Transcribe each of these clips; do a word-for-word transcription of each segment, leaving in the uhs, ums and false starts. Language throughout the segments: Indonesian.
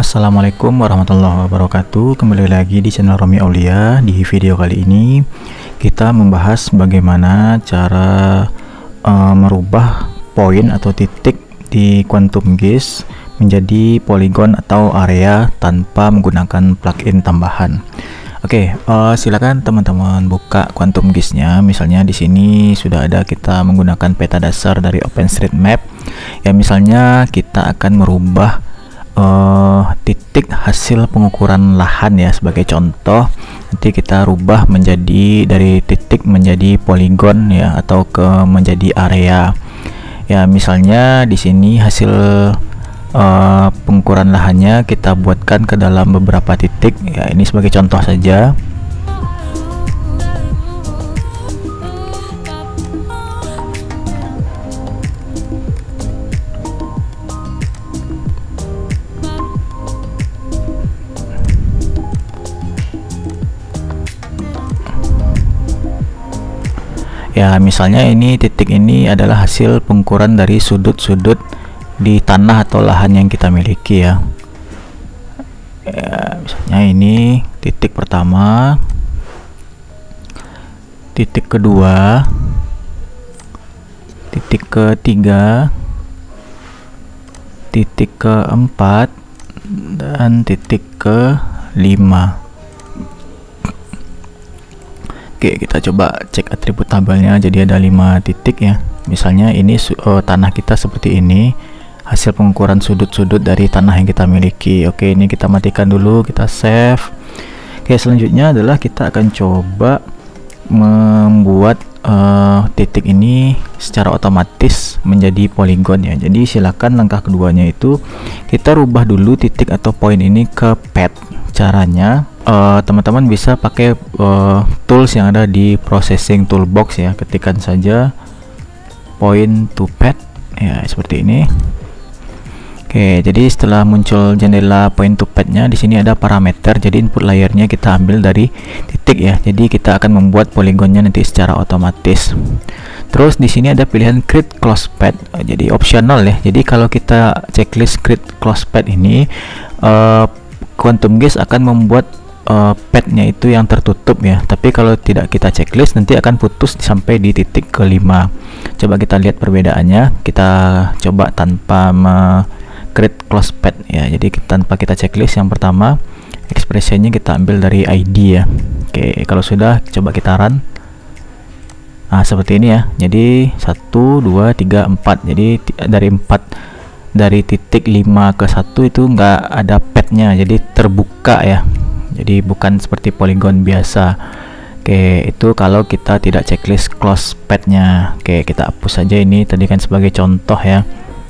Assalamualaikum warahmatullahi wabarakatuh. Kembali lagi di channel Romi Aulia. Di video kali ini kita membahas bagaimana cara uh, merubah poin atau titik di Quantum Gis menjadi poligon atau area tanpa menggunakan plugin tambahan. Oke, okay, uh, silakan teman-teman buka Quantum Gis-nya. Misalnya di sini sudah ada kita menggunakan peta dasar dari OpenStreetMap. Ya, misalnya kita akan merubah uh, titik hasil pengukuran lahan ya, sebagai contoh. Nanti kita rubah menjadi dari titik menjadi poligon ya, atau ke menjadi area. Ya, misalnya di sini hasil Uh, pengukuran lahannya kita buatkan ke dalam beberapa titik ya, ini sebagai contoh saja. Ya, misalnya ini titik ini adalah hasil pengukuran dari sudut-sudut di tanah atau lahan yang kita miliki ya. Ya, misalnya ini titik pertama, titik kedua, titik ketiga, titik keempat, dan titik kelima. Oke, kita coba cek atribut tabelnya. Jadi ada lima titik ya. Misalnya ini uh, tanah kita seperti ini, hasil pengukuran sudut-sudut dari tanah yang kita miliki. Oke, ini kita matikan dulu, kita save. Oke, selanjutnya adalah kita akan coba membuat uh, titik ini secara otomatis menjadi poligon ya. Jadi silakan langkah keduanya itu kita rubah dulu titik atau poin ini ke pad. Caranya teman-teman uh, bisa pakai uh, tools yang ada di processing toolbox ya. Ketikkan saja point to pad ya, seperti ini. Oke, jadi setelah muncul jendela point to pad-nya, di sini ada parameter. Jadi input layernya kita ambil dari titik ya. Jadi kita akan membuat poligonnya nanti secara otomatis. Terus di sini ada pilihan create close pad. Jadi optional ya. Jadi kalau kita checklist create close pad ini, uh, Quantum Gis akan membuat uh, pad-nya itu yang tertutup ya. Tapi kalau tidak kita checklist, nanti akan putus sampai di titik kelima. Coba kita lihat perbedaannya. Kita coba tanpa me create close pad ya. Jadi kita, tanpa kita checklist, yang pertama ekspresinya kita ambil dari I D ya. Oke, kalau sudah coba kita run. Nah, seperti ini ya. Jadi satu dua tiga empat. Jadi dari empat, dari titik lima ke satu itu enggak ada padnya, jadi terbuka ya. Jadi bukan seperti poligon biasa. Oke, itu kalau kita tidak checklist close padnya. Oke, kita hapus saja ini, tadi kan sebagai contoh ya.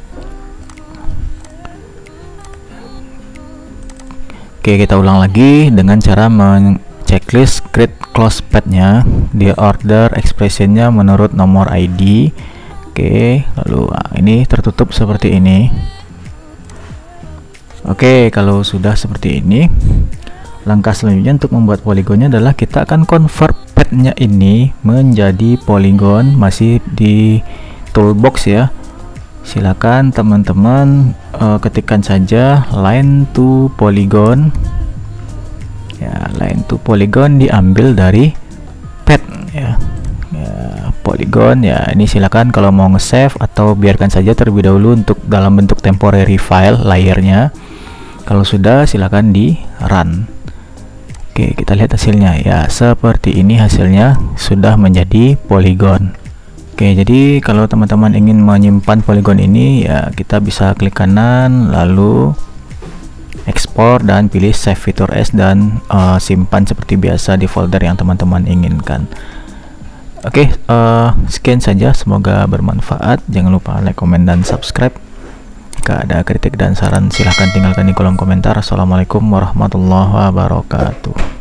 Oke, kita ulang lagi dengan cara men-checklist create close pad-nya. Di order expressionnya menurut nomor I D. Oke, lalu ah, ini tertutup seperti ini. Oke, kalau sudah seperti ini, langkah selanjutnya untuk membuat poligonnya adalah kita akan convert pad-nya ini menjadi poligon. Masih di toolbox ya. Silakan teman-teman uh, ketikkan saja line to polygon ya. Line to polygon diambil dari pad ya, ya polygon ya. Ini silakan kalau mau nge-save atau biarkan saja terlebih dahulu untuk dalam bentuk temporary file layernya. Kalau sudah, silakan di run. Oke, kita lihat hasilnya ya, seperti ini hasilnya, sudah menjadi poligon. Oke, jadi kalau teman-teman ingin menyimpan poligon ini ya, kita bisa klik kanan lalu ekspor dan pilih save fitur as dan uh, simpan seperti biasa di folder yang teman-teman inginkan. Oke, uh, sekian saja, semoga bermanfaat. Jangan lupa like, komen, dan subscribe. Jika ada kritik dan saran silahkan tinggalkan di kolom komentar. Assalamualaikum warahmatullahi wabarakatuh.